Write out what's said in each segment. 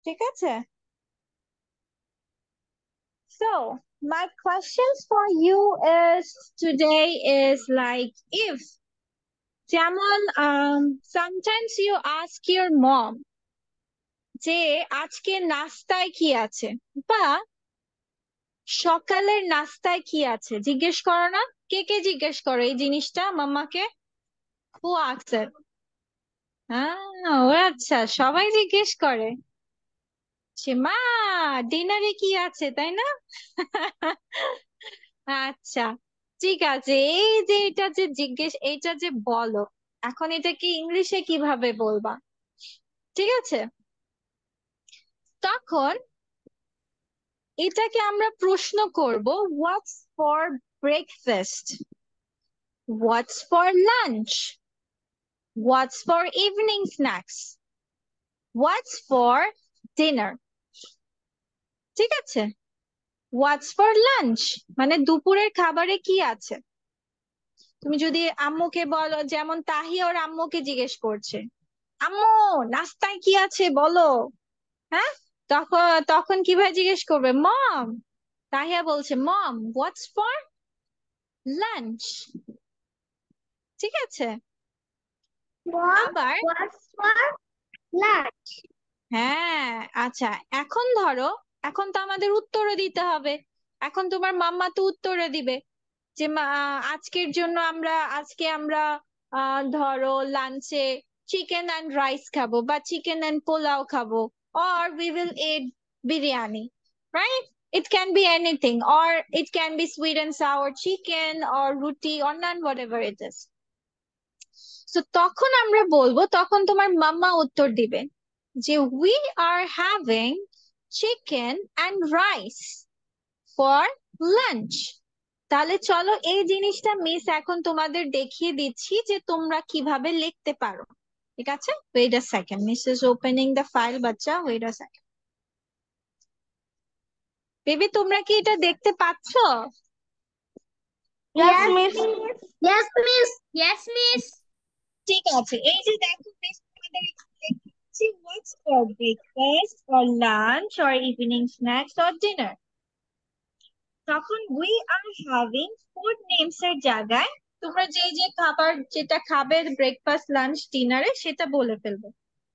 ঠিক আছে? So my questions for you is today is like if যেমন sometimes you ask your mom যে আজকে নাস্তায় কি আছে, বা সকালের নাস্তায় কি আছে জিজ্ঞেস করো না? কে কে জিজ্ঞেস করো এই জিনিসটা মাম্মাকে? হু আনসার? হ্যাঁ, ও আচ্ছা, সবাই জিজ্ঞেস করে সে মা ডিনারে কি আছে, তাই না? আচ্ছা, ঠিক আছে। এই যে এটা যে জিজ্ঞেস, এইটা যে বলো, এখন এটাকে ইংলিশে কিভাবে বলবা? ঠিক আছে, তখন এটাকে আমরা প্রশ্ন করব, what's for breakfast, what's for lunch, what's for evening snacks, what's for dinner. ঠিক আছে, হোয়াটস ফর লাঞ্চ মানে দুপুরের খাবারে কি আছে। তুমি যদি আম্মুকে বলো, যেমন তাহি ওর আম্মুকে জিজ্ঞেস করছে, আম্মু নাস্তায় কি আছে বলো। হ্যাঁ, তখন তখন কিভাবে জিজ্ঞেস করবে? মম। তাহিয়া বলছে মম হোয়াটস ফর লাঞ্চ। ঠিক আছে, Mom, আবার what's for lunch? হ্যাঁ, আচ্ছা, এখন ধরো, এখন তো আমাদের উত্তরও দিতে হবে। এখন তোমার মাম্মা তো উত্তরে দিবে যে আজকের জন্য আজকে আমরা ধরো লাঞ্চে চিকেন অ্যান্ড রাইস খাবো, বা চিকেন অ্যান্ড পোলাও খাবো, or we will eat biryani, right? It can be anything, or it can be sweet and sour chicken or roti or naan, whatever it is. So তখন আমরা বলবো, তখন তোমার মাম্মা উত্তর দিবে যে we are having chicken and rice for lunch. তাহলে চলো এই জিনিসটা মিস এখন তোমাদের দেখিয়ে দিচ্ছি যে তোমরা কিভাবে লিখতে পারো। ঠিক আছে, wait a second, miss is opening the file, বাচ্চা ওয়েট আ সেকেন্ড। বেবি তোমরা কি এটা দেখতে পাচ্ছো? Yes, miss. Yes, miss. Yes, miss. ঠিক আছে, এই যে দেখো মিস তোমাদের লিখছি what's for breakfast or lunch or evening snacks or dinner. তখন we are having food names এর জায়গায় তোমরা যে যে খাবার যেটা খাবে ব্রেকফাস্ট লাঞ্চ ডিনারে সেটা বলে ফেলবে।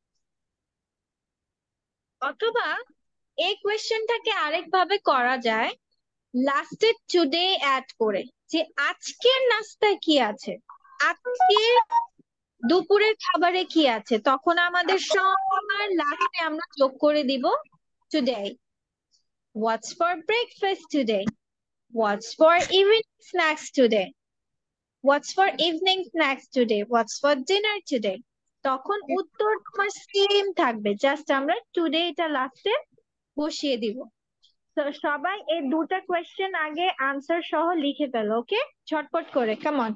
অথবা এই কোয়েশ্চেনটাকে আরেকভাবে করা যায়, লাস্টে টুডে অ্যাড করে, যে আজকের নাস্তায় কি আছে, আজকের দুপুরের খাবারে কি আছে, তখন আমাদের সবার লাস্টে আমরা যোগ করে দিব today. What's for breakfast today, what's for evening snacks today, what's for evening snacks today, what's for dinner today. তখন উত্তর তোমার সেম থাকবে, জাস্ট আমরা টুডে এটা লাস্টে বসিয়ে দিব। তো সবাই এই দুটা কোয়েশ্চেন আগে আনসার সহ লিখে ফেলো, ওকে? ঝটপট করে, come on.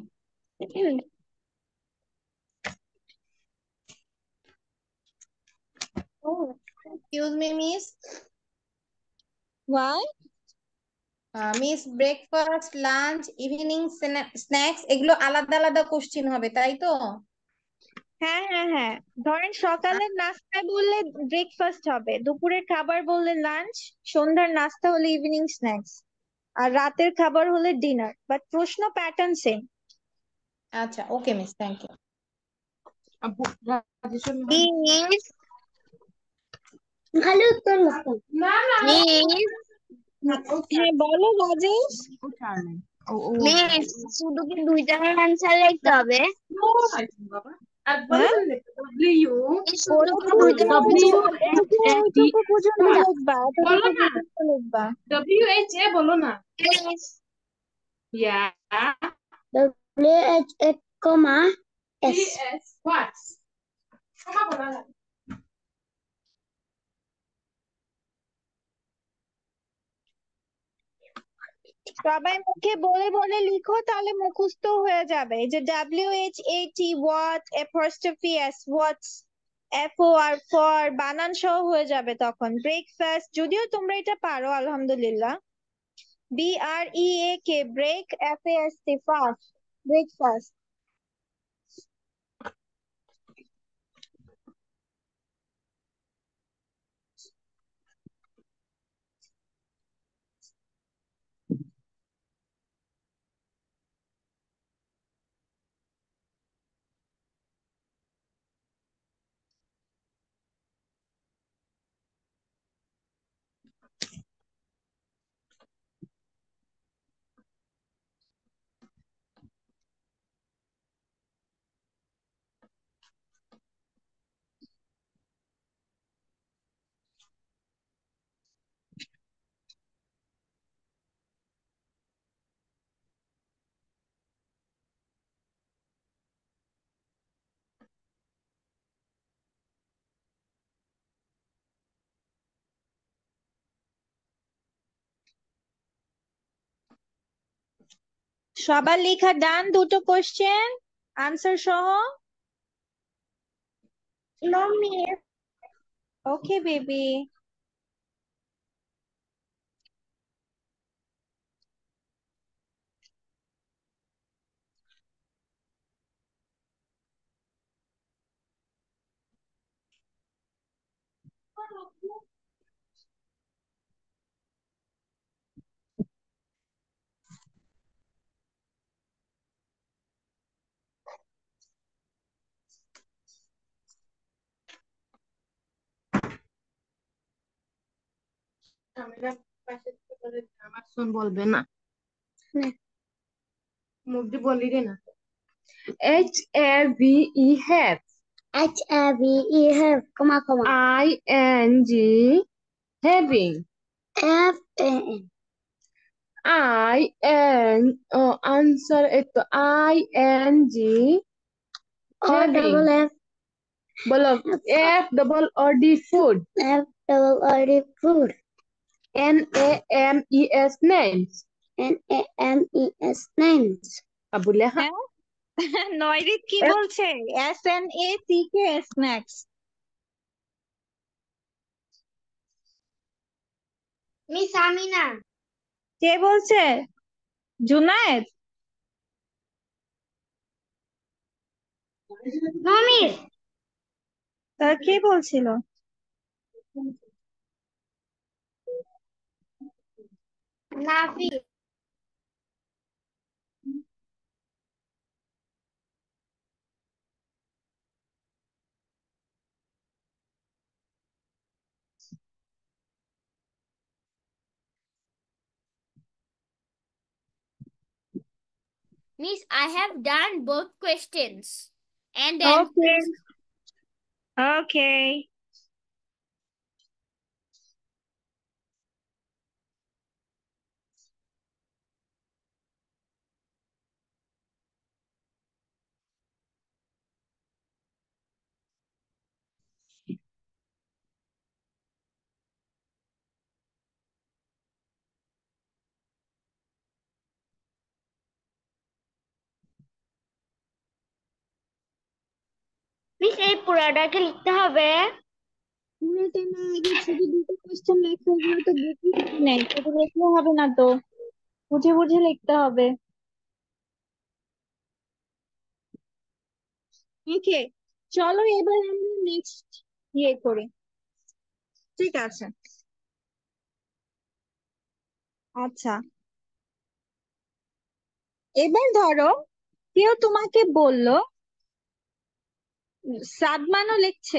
Excuse me, miss. Why? Miss breakfast lunch evening snacks এগুলো আলাদা আলাদা কোশ্চিন হবে, তাই তো? হ্যাঁ হ্যাঁ হ্যাঁ, ধরেন সকালের নাস্তায় বললে ব্রেকফাস্ট হবে, দুপুরের খাবার বললে লাঞ্চ, সন্ধ্যার নাস্তা হলে ইভিনিং স্ন্যাক্স, আর রাতের খাবার হলে ডিনার, বাট প্রশ্ন প্যাটার্ন সেম। আচ্ছা, okay miss, thank you. Miss. খালি উত্তর লিখো। Miss. হ্যাঁ বলো রাজেশ। মিস শুধু কি দুইটার আনসার লিখতে হবে? হ্যাঁ, মিস শুধু কি দুইটার এইটুকু পর্যন্ত লিখবা, এতটুকু পর্যন্ত লিখবা। বলো না। Miss WH8, S. What? সবাই মুখে বলে বলে লিখো, তাহলে মুখস্থ হয়ে যাবে। এই যে WH8 what, apostrophe S what, FOR for, বানান সহ হয়ে যাবে তখন। ব্রেকফাস্ট, যদিও তোমরা এটা পারো আলহামদুলিল্লাহ। BREAK break, FAST fast, breakfast. সবার লেখা ডান, দুটো কোশ্চেন আনসার সহ? No, miss. Okay baby. আমার শোন বলবে না, না। মুখ দিয়ে বলি রে না। HAVE have, HAVE, comma, ING having, FAN, answer itu ING O having, double F, বলো F double O D food, F double O D food, NAMES names, NAMES names, boleh ha? হ্যাঁ নয়রিত কি F বলছে? SNACK snacks. Miss Amina. কে বলছে? Junaid? No miss. তার কে বলছিল? Nafi. Miss, I have done both questions and okay answers. Okay. Miss এই পুরাটাকে লিখতে হবে। পুরোটা না, আগে শুধু দুটো কোশ্চেন লেখো, ওগুলো তো বুঝি নেই, শুধু লিখলে হবে না তো, বুঝে বুঝে লিখতে হবে। ওকে, চলো এবার আমরা নেক্সট ইয়ে করি। ঠিক আছে, আচ্ছা এবার ধরো কেউ তোমাকে বলল, সাদমানও লিখছে,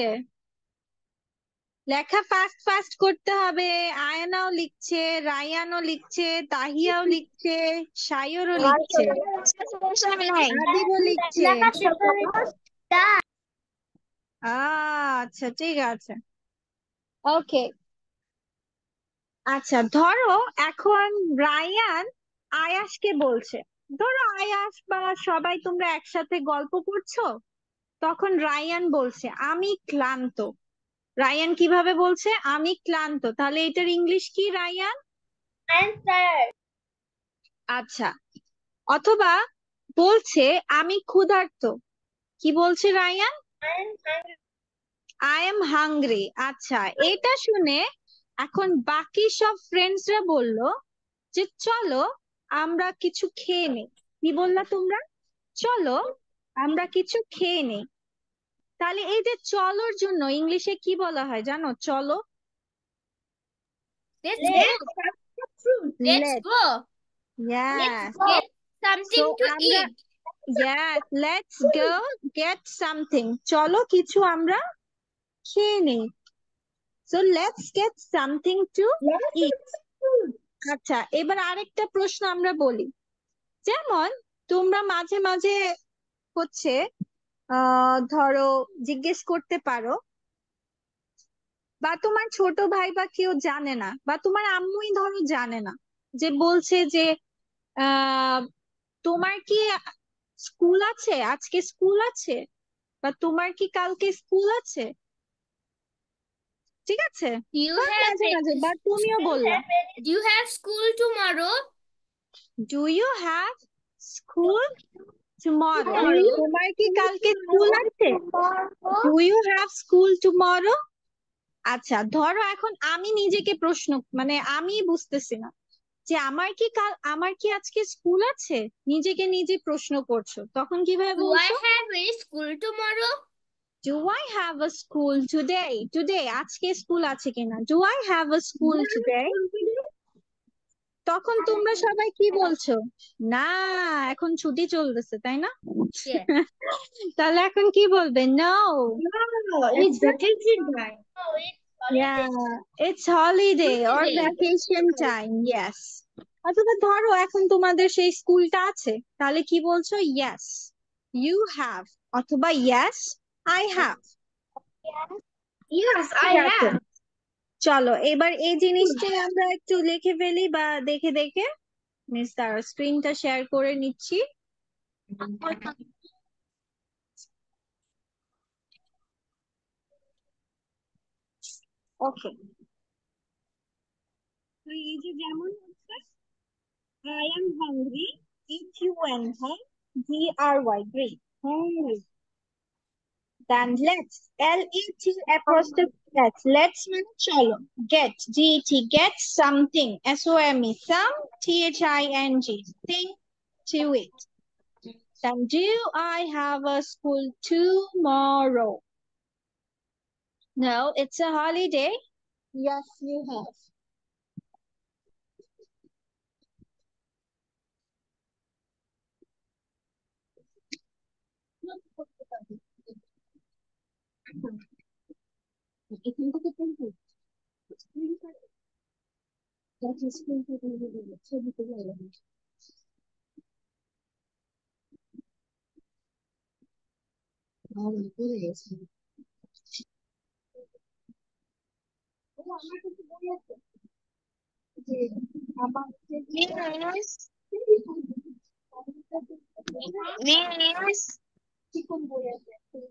লেখা ফাস্ট ফাস্ট করতে হবে। আয়ানাও লিখছে, রায়ানও লিখছে, তাহিয়াও লিখছে, সায়রও লিখছে, আদিবও লিখছে। আচ্ছা ঠিক আছে, ওকে। আচ্ছা ধরো এখন রায়ান আয়াসকে বলছে, ধরো আয়াস বা সবাই তোমরা একসাথে গল্প করছো, তখন রায়ান বলছে আমি ক্লান্ত। রায়ান কিভাবে বলছে? আমি ক্লান্ত। তাহলে এটার ইংলিশ কি রায়ান? আচ্ছা, অথবা বলছে আমি ক্ষুধার্ত, কি বলছে রায়ান? I am hungry. আচ্ছা, এটা শুনে এখন বাকি সব ফ্রেন্ডসরা বলল যে চলো আমরা কিছু খেয়ে নেই। কি বললা তোমরা? চলো আমরা কিছু খেয়ে নেই। তাহলে এই যে চলোর জন্য ইংলিশে কি বলা হয় জানো? চলো, Let's go. Let's let. go. Yes. Let's get something So to আমরা, eat. yes, let's go get something. চলো কিছু আমরা খেয়ে নেই। So let's get something to eat. আচ্ছা, এবার আরেকটা প্রশ্ন আমরা বলি। যেমন তোমরা মাঝে মাঝে হচ্ছে ধরো জিজ্ঞেস করতে পারো, বা তোমার ছোট ভাই বা কেউ জানে না, বা তোমার আম্মুই ধরো জানে না, যে বলছে যে আহ তোমার কি স্কুল আছে, আজকে স্কুল আছে, বা তোমার কি কালকে স্কুল আছে, ঠিক আছে? You বা have মাঝে মাঝে বা তুমিও বললা, Do you have school tomorrow? Do you have school tomorrow, Tomorrow. তোমার কি কালকে স্কুল আছে, do you have school tomorrow. আচ্ছা, ধরো এখন আমি নিজেকে প্রশ্ন, মানে আমি বুঝতেছি না যে আমার কি আজকে স্কুল আছে, নিজেকে নিজে প্রশ্ন করছো, তখন কিভাবে Do I বলছো? have a school tomorrow? Do I have a school today, today আজকে স্কুল আছে কিনা, do I have a school today. তখন তোমরা সবাই কি বলছো? না, এখন ছুটি চলতেছে, তাই না? Yeah. তাহলে এখন কি বলবে? No, No, it's vacation time. yeah, it's holiday or Holiday. vacation time, yes. অথবা ধরো এখন তোমাদের সেই স্কুলটা আছে, তাহলে কি বলছো? Yes, you have, অথবা yes, I have। Yes, I ঠিক আছে, have. চলো এবার এই জিনিসটাই আমরা একটু লিখে ফেলি, বা দেখে দেখে। মিস তারা স্ক্রিনটা শেয়ার করে নিচ্ছি। ওকে, তো এই যে যেমন হচ্ছে I am hungry, HUNGRY, great, hungry। Then let's মানে চলো, get something, SOME, some, THING, thing, to it। Then do I have a school tomorrow? No, it's a holiday. Yes, you have। এখান থেকে পড়বো, ছবি তুলে পড়ে গেছে। ও, আমার কাছে বই আছে যে আমার Miss, Miss, চিকন বই আছে।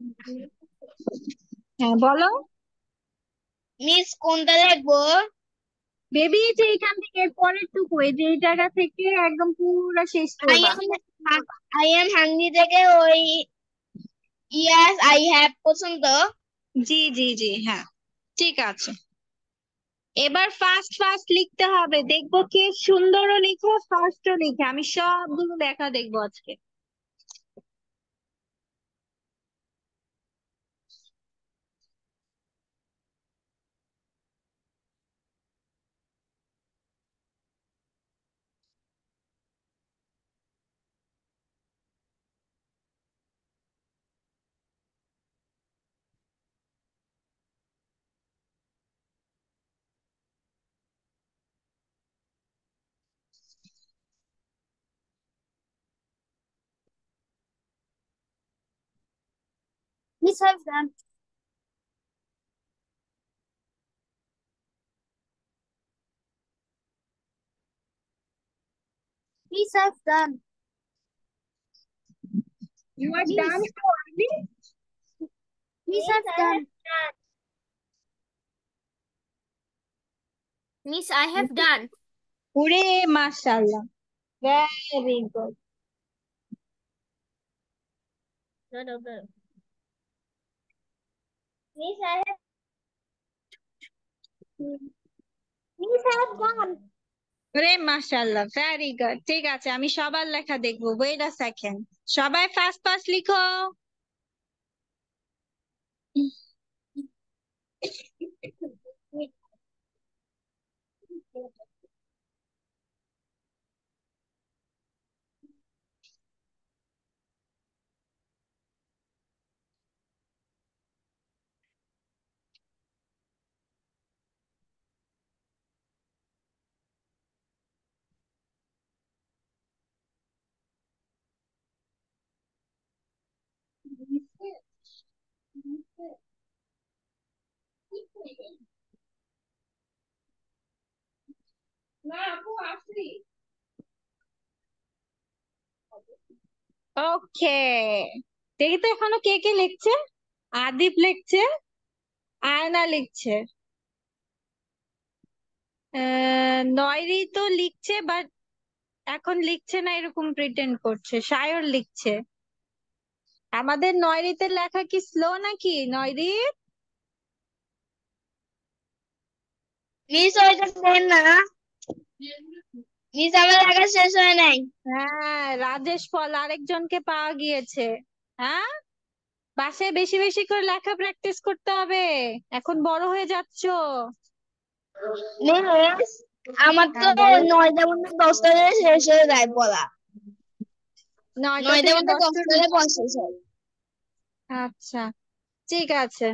হ্যাঁ বলো Miss কোনটা লিখবো? বেবি, যে এখান থেকে এর পরের টুকু, এই যে এই জায়গা থেকে একদম পুরো শেষ I করবা। am I am hungry থেকে ওই yes I have পছন্দ। জি জি জি, হ্যাঁ ঠিক আছে। এবার ফাস্ট ফাস্ট লিখতে হবে, দেখবো কে সুন্দরও লিখো, ফাস্টও লিখে। আমি সবগুলো লেখা দেখবো আজকে। Miss have done. Miss have done. You are Miss. done so early? Miss have done. Miss I have done. ওরে মাশাআল্লাহ, very good. No. Miss I have. Miss I have done. ওরে মাশাআল্লাহ, ভেরি গুড। ঠিক আছে, আমি সবার লেখা দেখবো, ওয়েট আ সেকেন্ড। সবাই ফাস্ট ফাস্ট লিখো। ওকে, দেখি তো এখনো কে কে লিখছে। আদিপ লিখছে, আয়না লিখছে, নয়রি তো লিখছে বাট এখন লিখছে না এরকম প্রিটেন্ড করছে। সায়র লিখছে। আমাদের নয়রিতে লেখা কি স্লো নাকি নয়রি? মিস ওইটা দেন না, মিস আমার লেখা শেষ হয় নাই। হ্যাঁ, রাজেশ পল আরেকজনকে পাওয়া গিয়েছে। হ্যাঁ, বাসায় বেশি বেশি করে লেখা প্র্যাকটিস করতে হবে, এখন বড় হয়ে যাচ্ছো। মিস আমার তো হ্যাঁ বলো। 9টা মধ্যে 10টা শেষ হয়ে যায় পড়া। 9টা 9টার থেকে মধ্যে 10টার 10টা পড়া শেষ হয়। আচ্ছা, ঠিক আছে।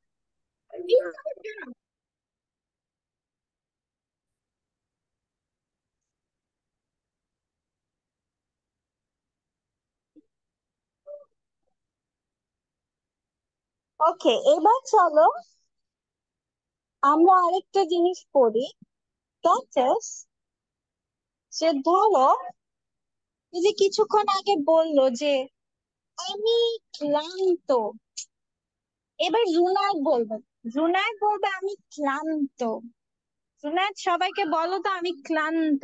ওকে, এবার চলো আমরা আরেকটা জিনিস পড়ি। দ্যাট ইজ, যে ধরো এই যে কিছুক্ষণ আগে বললো যে আমি ক্লান্ত, এবার জুনায়েদ বলবে। জুনায়েদ বলবে আমি ক্লান্ত। জুনায়েদ সবাইকে বলো তো আমি ক্লান্ত।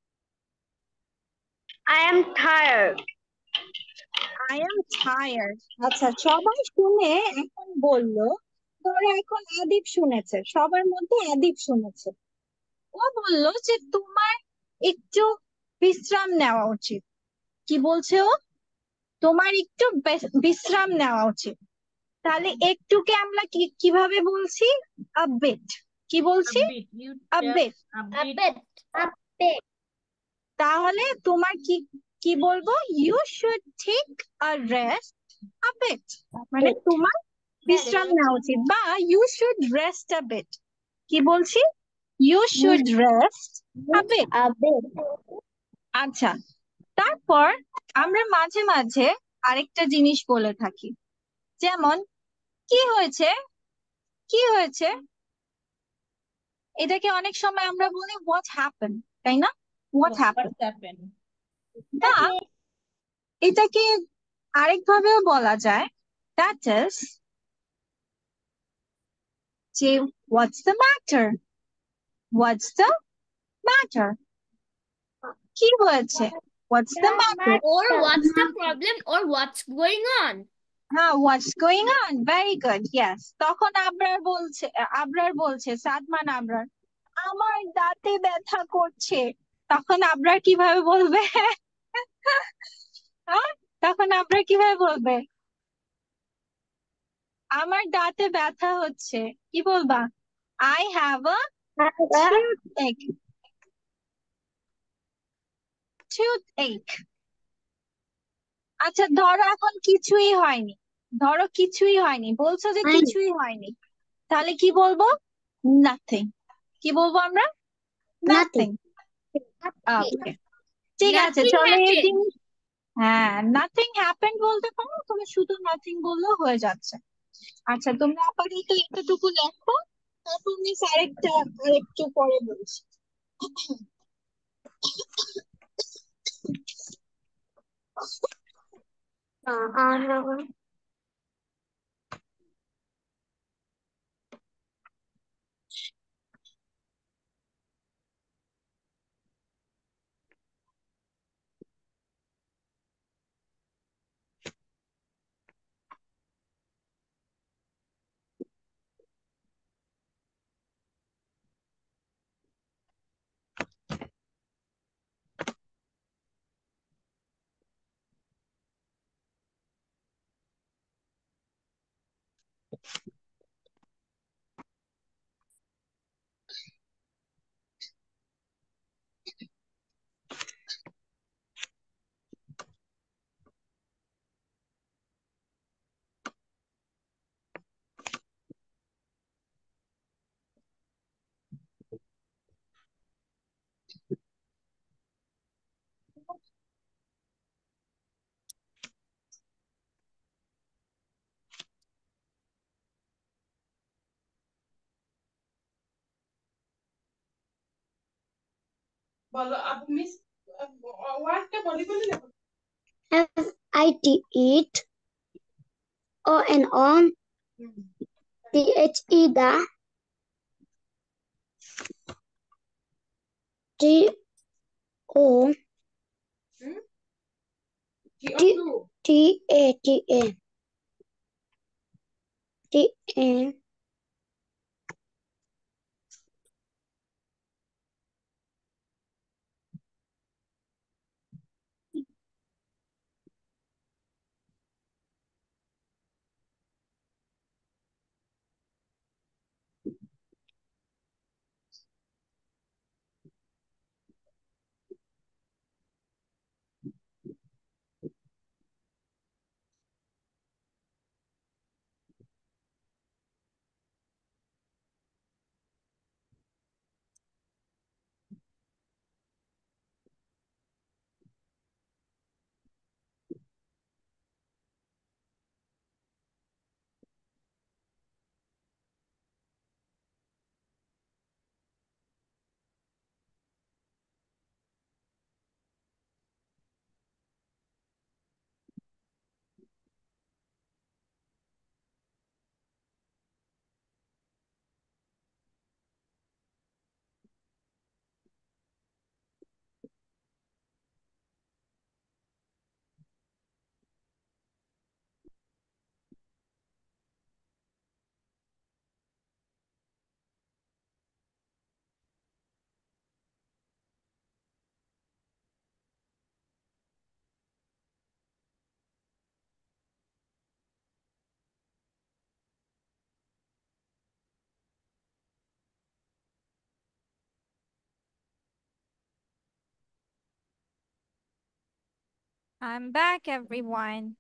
I am tired. I am tired. আচ্ছা, সবাই শুনে এখন বললো, ধরো এখন আদিপ শুনেছে, সবার মধ্যে আদিপ শুনেছে। ও বললো যে তোমার একটু বিশ্রাম নেওয়া উচিত। কি বলছে ও? তোমার একটু বিশ্রাম নেওয়া উচিত। তাহলে একটুকে আমরা কিভাবে বলছি? A bit. কি A বলছি? bit. You a tell bit. a A bit. bit. তাহলে তোমার কি কি বলবো? You should take a rest a bit, মানে তোমার বিশ্রাম নেওয়া উচিত, বা you should rest a bit. কি বলছি? You You should rest a should bit. a bit. আচ্ছা, তারপর আমরা মাঝে মাঝে আরেকটা জিনিস বলে থাকি, যেমন কি হয়েছে, কি হয়েছে, এটাকে অনেক সময় আমরা বলি হোয়াট হ্যাপেন, তাই না? What happen. What's happened? বা এটাকে আরেকভাবেও বলা যায়, দ্যাট ইজ যে what's the matter, what's the matter, কি হয়েছে, what's the matter. Or what's the problem or what's going on? হ্যাঁ, what's going on, very good, yes. তখন আবরার বলছে, সাদমান আবরার, আমার দাঁতে ব্যথা করছে। তখন আবরার কিভাবে বলবে? হ্যাঁ, তখন আবরার কিভাবে বলবে? আমার দাঁতে ব্যথা হচ্ছে। কি বলবা? I have a toothache, toothache. আচ্ছা, ধরো এখন কিছুই হয়নি, ধরো কিছুই হয়নি, বলছো যে Fine. কিছুই হয়নি, তাহলে কি বলবো? নাথিং। কি বলবো আমরা? নাথিং। Nothing. ওকে, ঠিক আছে, Nothing চলো এই happened. জিনিস। হ্যাঁ, নাথিং হ্যাপেন্ড বলতে পারো, তুমি শুধু নাথিং বললেও হয়ে যাচ্ছে। আচ্ছা, তোমরা আপাতত এতটুকু লেখো, তারপর মিস আরেকটু পরে বলছি। F-I-T, eat. O-N, on. T-H-E, the. T-O. T-A-T-A. T-A. I'm back, everyone.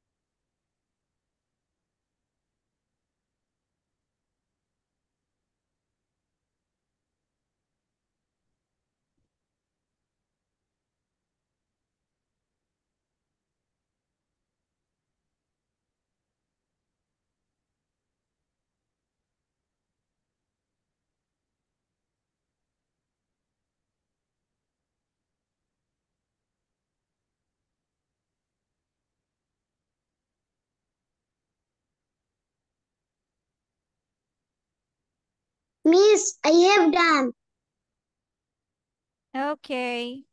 Miss, I have done. Okay.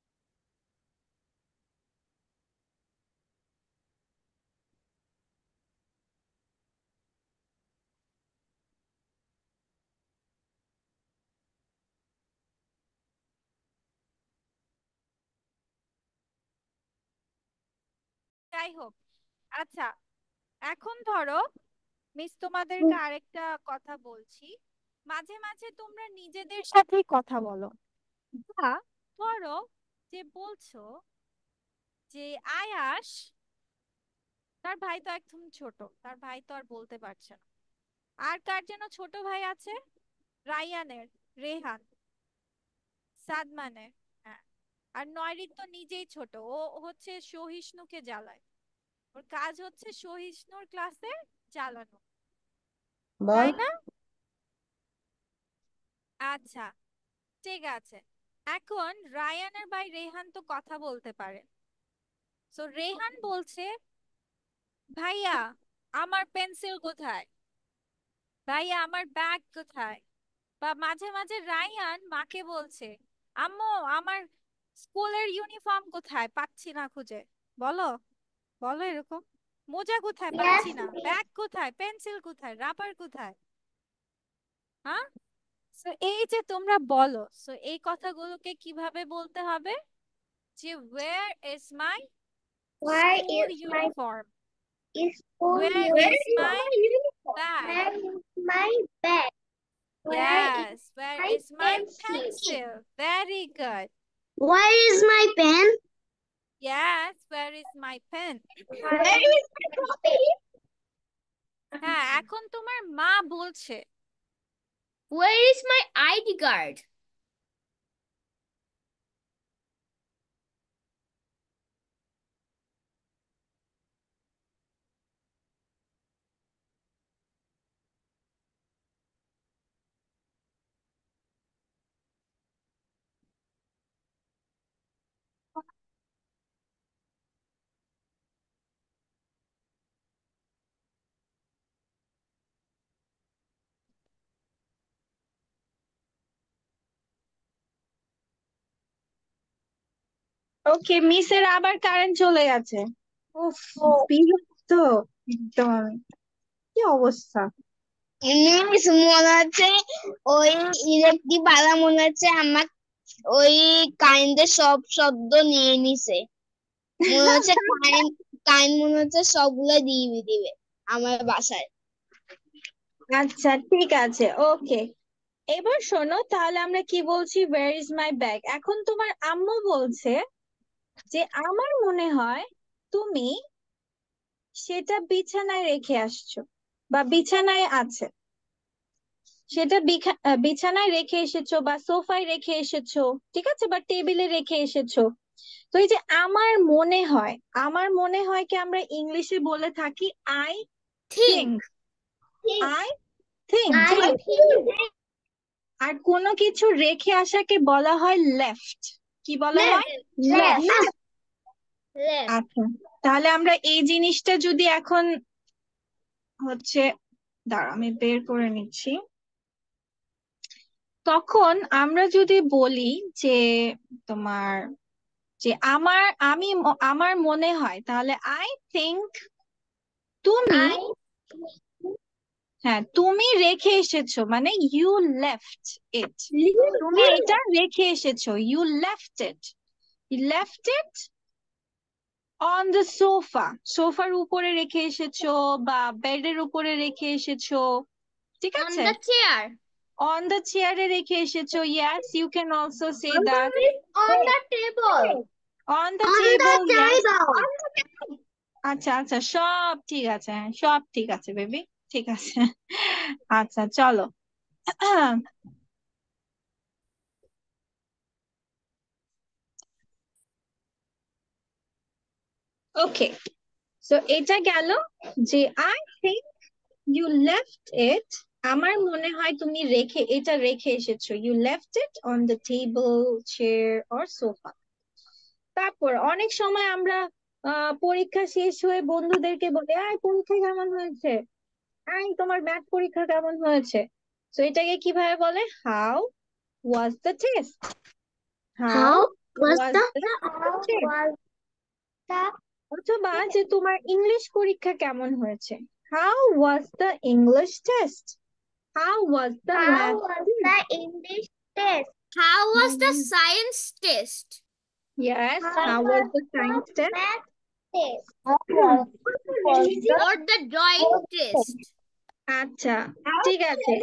যাই হোক, আচ্ছা, এখন ধরো মিস তোমাদেরকে আরেকটা কথা বলছি। মাঝে মাঝে তোমরা নিজেদের সাথেই কথা বলো। বা ধরো যে বলছো যে আয়াস, তার ভাই তো একদম ছোট, তার ভাই তো আর বলতে পারছে না। আর কার যেন ছোট ভাই আছে? রায়ানের, রেহান, সাদমানের। হ্যাঁ। আর নয়রিক তো নিজেই ছোট, ও হচ্ছে সহিষ্ণুকে জ্বালায়। ওর কাজ হচ্ছে সহিষ্ণুর ক্লাসে জ্বালানো, বল। তাই না? আচ্ছা, ঠিক আছে। এখন রায়ানের ভাই রেহান তো কথা বলতে পারে। তো রেহান বলছে, ভাইয়া আমার পেন্সিল কোথায়, ভাইয়া আমার ব্যাগ কোথায়। বা মাঝে মাঝে রায়ান মাকে বলছে, আম্মু আমার স্কুলের ইউনিফর্ম কোথায়, পাচ্ছি না খুঁজে। বলো, বলো এরকম। মোজা কোথায়, Yes, পাচ্ছি না। miss. ব্যাগ কোথায়, পেন্সিল কোথায়, রাবার কোথায়। হ্যাঁ। সো এই যে তোমরা বলো, সো এই কথাগুলোকে কিভাবে বলতে হবে? যে where is my Why school is my uniform, school where is uniform? my bag, Where is my bag? Where is yes, where my is my pencil? pencil, very good, Where is my pen? yes, where is my pen. Where is my copy? হ্যাঁ, এখন তোমার মা বলছে, Where is my ID card? ওকে, মিসের আবার current চলে গেছে। উফ, বিরক্ত একদম আমি। কি অবস্থা! মিস মনে হচ্ছে ওই ইলেকট্রিক বালা মনে হচ্ছে আমার ওই কারেন্টের সব শব্দ নিয়ে নিছে। মনে হচ্ছে কারেন্ট মনে হচ্ছে সবগুলো দিয়ে দিবে আমার বাসায়। আচ্ছা, ঠিক আছে, ওকে। এবার শোনো, তাহলে আমরা কি বলছি, ওয়্যার ইজ মাই ব্যাগ। এখন তোমার আম্মু বলছে যে আমার মনে হয় তুমি সেটা বিছানায় রেখে আসছো, বা বিছানায় আছে, সেটা বিছানায় রেখে এসেছো, বা সোফায় রেখে এসেছো, ঠিক আছে, বা টেবিলে রেখে এসেছো। তো এই যে আমার মনে হয় কি আমরা ইংলিশে বলে থাকি আই থিংক। আই থিংক, ঠিক I আছে। think আর কোনো কিছু রেখে আসাকে বলা হয় লেফট। কি বলা হয়? left. লেফট। Left. আচ্ছা, তাহলে আমরা এই জিনিসটা যদি এখন হচ্ছে, দাঁড়া আমি বের করে নিচ্ছি। তখন আমরা যদি বলি যে তোমার, যে আমার মনে হয়, তাহলে আই থিংক তুমি, I হ্যাঁ, তুমি রেখে এসেছো, মানে ইউ লেফট ইট। তুমি এটা রেখে এসেছো, you left it. Left it on the sofa. সোফার উপরে রেখে এসেছো, বা বেডের উপরে রেখে এসেছো, ঠিক On আছে। the chair. অন দ্য চেয়ারে রেখে এসেছো, yes, you can also say that. On the table. On the on the table, yes. table. আচ্ছা আচ্ছা, সব ঠিক আছে, হ্যাঁ, সব ঠিক আছে বেবি, ঠিক আছে। আচ্ছা, চলো। ওকে, সো এটা গেল যে I think you left it. আমার মনে হয় তুমি এটা রেখে এসেছো, you left it on the table, chair or sofa. তারপর অনেক সময় আমরা পরীক্ষা শেষ হয়ে বন্ধুদেরকে বলি, আয় পরীক্ষা কেমন হয়েছে, আয় তোমার ম্যাথ পরীক্ষা কেমন হয়েছে। তো এটাকে কিভাবে বলে? How was the test. How How was was the the how test. was the অথবা যে তোমার ইংলিশ পরীক্ষা কেমন হয়েছে, how was the English test. How was the how math was test. the English test? How was the science test? Yes, How how was was the the science test. math test? Or the drawing test? আচ্ছা, ঠিক আছে,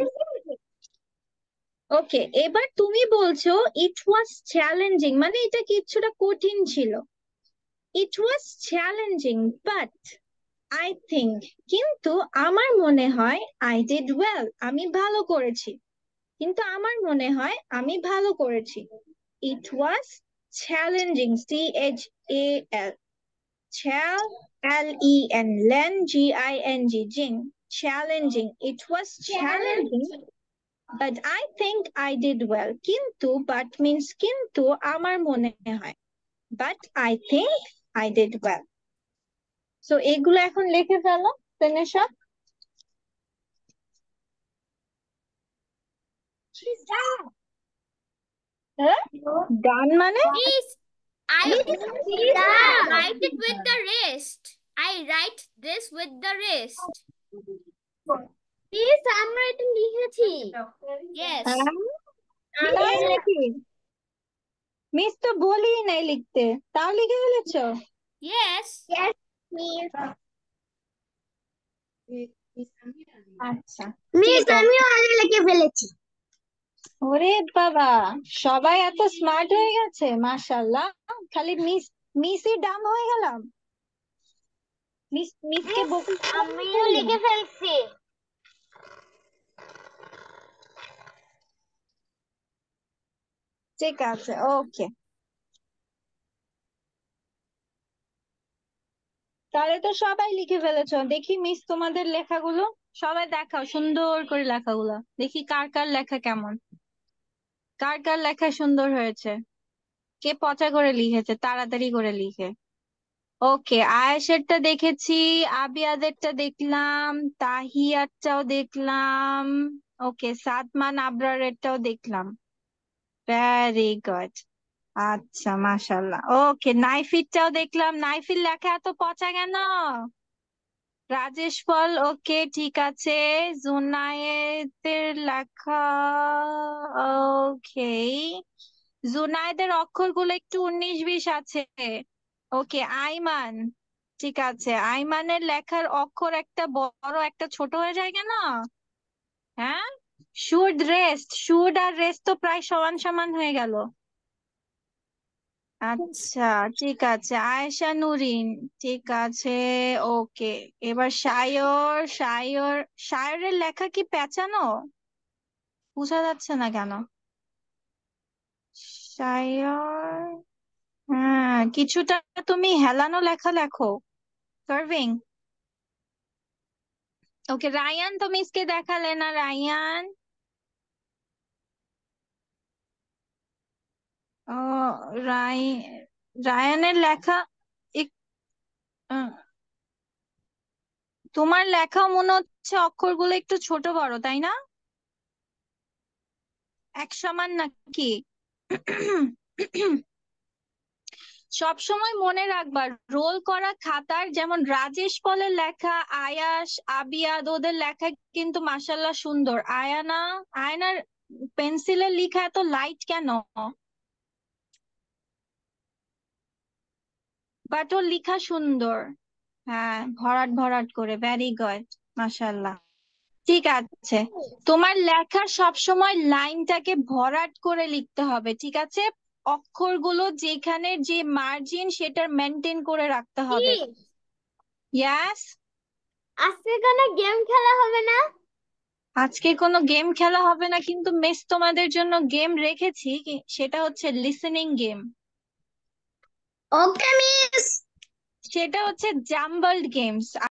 ওকে। এবার তুমি বলছো ইট was challenging, মানে এটা কিছুটা কঠিন ছিল। It was challenging but I think, কিন্তু আমার মনে হয় আই ডিড ওয়েল, আমি ভালো করেছি। কিন্তু আমার মনে হয় আমি ভালো করেছি। It was challenging, CHAL, chal, LEN, len, GING, ging, challenging. It was challenging but I think I did well. কিন্তু বাট মিনস কিন্তু, আমার মনে হয়, but I think I did well. So এগুলো এখন লিখে ফেলো, তানিশা। হ্যাঁ, ডান মানে? Please, I write it with the rest. I write this with the rest. Please, আমরা এটা লিখেছি। Yes. হ্যাঁ, তাই নাকি? মিস তো বলি নাই লিখতে, তাও লিখে ফেলেছো? Yes. Yes, miss. আচ্ছা, মিস ঠিক আছে। আমিও আগে লিখে ফেলেছি। ওরে বাবা, সবাই এত স্মার্ট হয়ে গেছে, মাশাআল্লাহ। খালি মিসই ডাম হয়ে গেলাম। মিসকে বকুল আমিও লিখে ফেলছি। ঠিক আছে, ওকে। তাহলে তো সবাই লিখে ফেলেছো। দেখি মিস তোমাদের লেখাগুলো, সবাই দেখাও সুন্দর করে লেখাগুলো, দেখি কার কার লেখা কেমন, কার কার লেখা সুন্দর হয়েছে, কে পচা করে লিখেছে, তাড়াতাড়ি করে লিখে। ওকে, আয়েশেরটা দেখেছি, আবিয়াদেরটা দেখলাম, তাহিয়ারটাও দেখলাম, ওকে, সাদমান আবরারেরটাও দেখলাম। Very good. আচ্ছা, মাশাল্লাহ। ওকে, নাইফিরটাও দেখলাম। নাইফির লেখা এত পচা কেন? রাজেশ পাল, ওকে ঠিক আছে। জুনায়েদের লেখা, ওকে। জুনায়েদের অক্ষরগুলো একটু 19-20 আছে। ওকে, আইমান, ঠিক আছে। আইমানের লেখার অক্ষর একটা বড় একটা ছোট হয়ে যায় কেন? হ্যাঁ, শুড রেস্ট, শুড আর রেস্ট তো প্রায় সমান সমান হয়ে গেল। আচ্ছা, ঠিক আছে। আয়েশা নুরিন, ঠিক আছে। ওকে, এবার সায়র। সায়রের লেখা কি পেঁচানো? বোঝা যাচ্ছে না কেন? সায়র, হ্যাঁ, কিছুটা তুমি হেলানো লেখা লেখো, কার্ভিং। ওকে, রায়ান তো মিসকে দেখালে না। রায়ান, ও, রাই রায়ানের লেখা এক- আহ, তোমার লেখা মনে হচ্ছে অক্ষরগুলো একটু ছোট বড়, তাই না? এক সমান নাকি? সব সময় মনে রাখবা, রোল করা খাতার যেমন রাজেশ পলের লেখা, আয়াস, আবিয়াদ, ওদের লেখা কিন্তু মাশাল্লাহ সুন্দর। আয়নার পেন্সিলের লেখা এত লাইট কেন? বাট ওর লেখা সুন্দর। হ্যাঁ, ভরাট ভরাট করে, ভেরি গুড, মাশাল্লাহ। ঠিক আছে, তোমার লেখা সব সময় লাইনটাকে ভরাট করে লিখতে হবে, ঠিক আছে? অক্ষরগুলো যেখানে যে মার্জিন সেটার মেনটেন করে রাখতে হবে। ইয়াস। আজকে কোনো গেম খেলা হবে না? আজকে কোনো গেম খেলা হবে না, কিন্তু মিস তোমাদের জন্য গেম রেখেছি, সেটা হচ্ছে লিসেনিং গেম। ওকে মিস। সেটা হচ্ছে জাম্বলড গেমস।